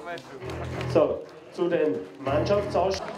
So, zu den Mannschaftsausstellungen.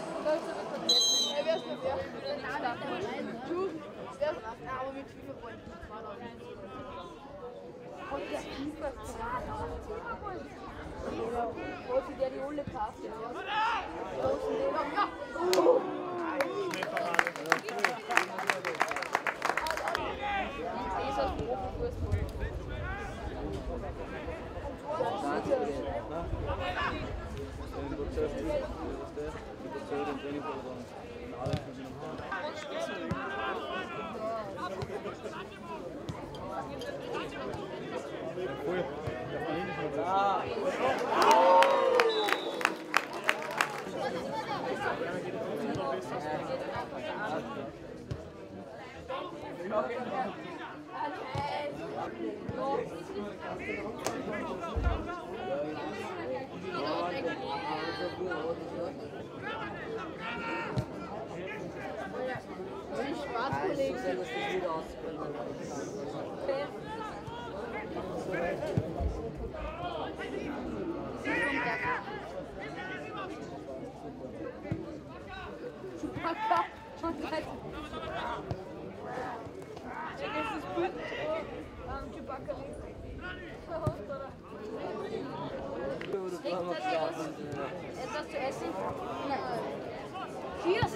Etwas zu essen? Nein. Cheers!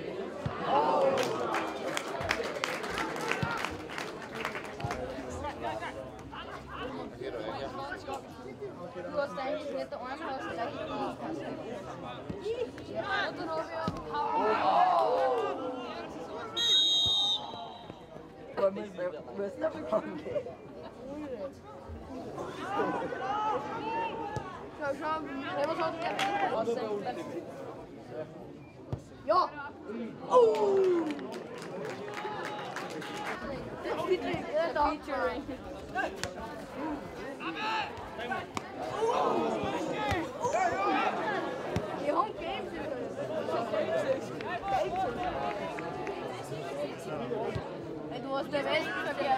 Du hast eigentlich nicht der Arm, du hast gleich die ja, und dann habe ich müssen aber kommen. Schau, was hat der? Ja! Oh! Featuring. Die Home Games sind du hast der Weltverkehr.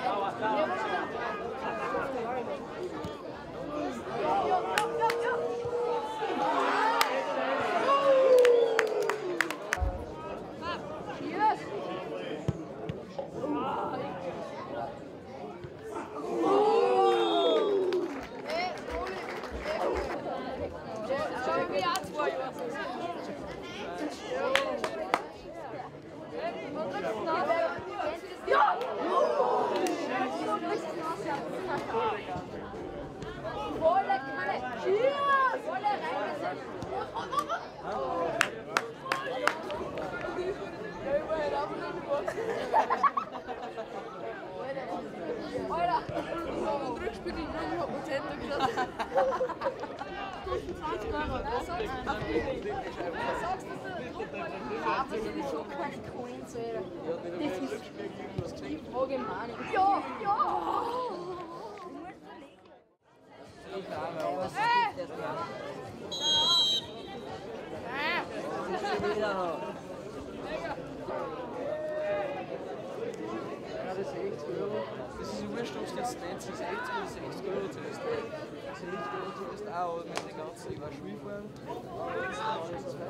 Das ist 60 Euro. Das ist wurscht, ob es jetzt 60 oder 60 Euro zuerst. Das ist 60 Euro zuerst auch mit den ganzen, ich war Schulfahren. Aber jetzt alles das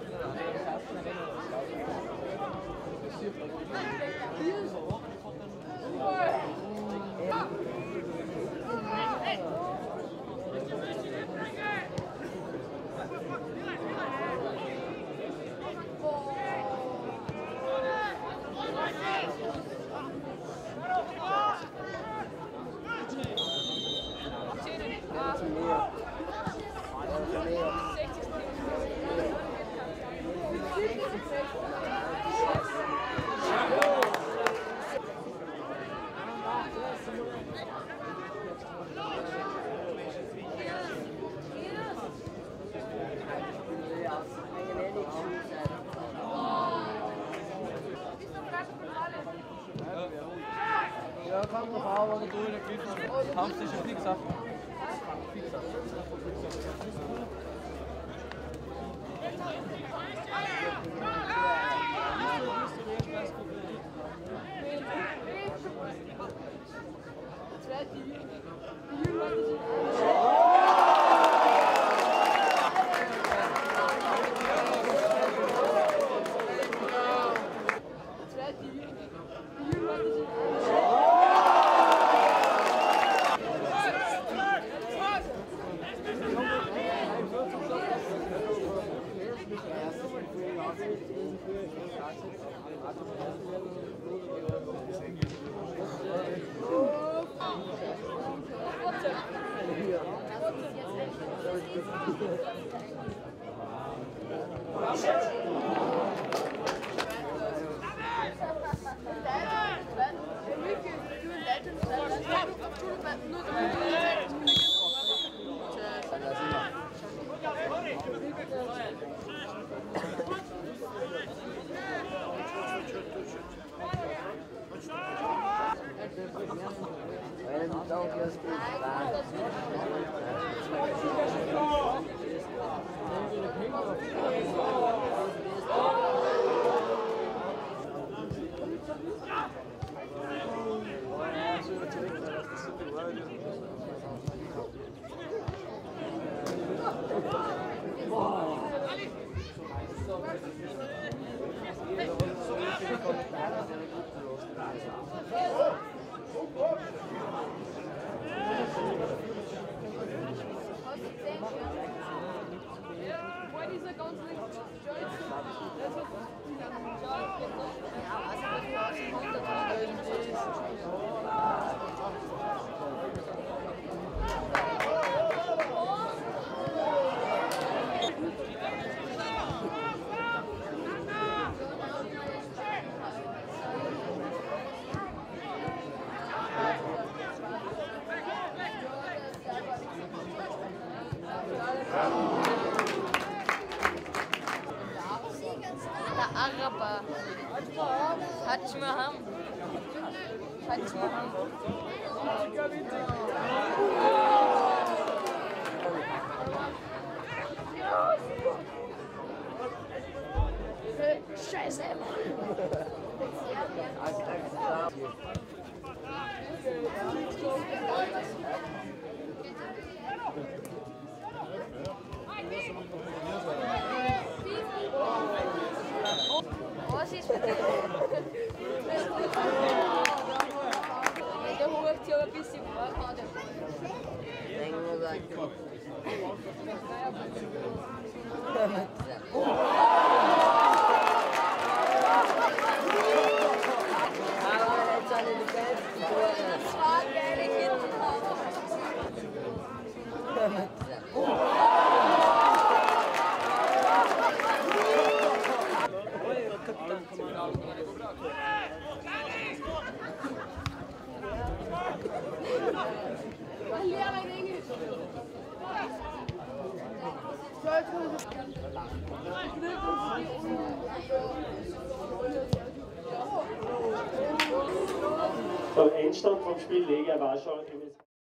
Ja, kann man auch, wenn du in der Küche hast du schon nichts ab. Araber. Touch me ham. Touch me ham. Scheiße. Der holt ja ein bisschen vor. Das war geile Kinder. Beim Endstand vom Spiel Lega war schon